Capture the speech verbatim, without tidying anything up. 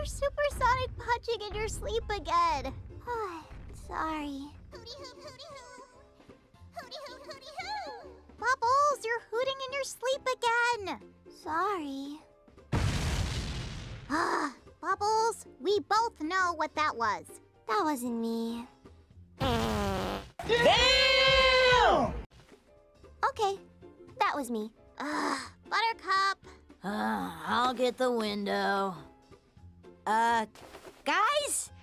You're supersonic punching in your sleep again. Sorry. Hooty hoo, hooty hoo. Hooty hoo, hooty hoo. Bubbles, you're hooting in your sleep again. Sorry. Ah, Bubbles, we both know what that was. That wasn't me. Damn! Okay, that was me. Ugh, Buttercup. Uh, I'll get the window. Uh, guys?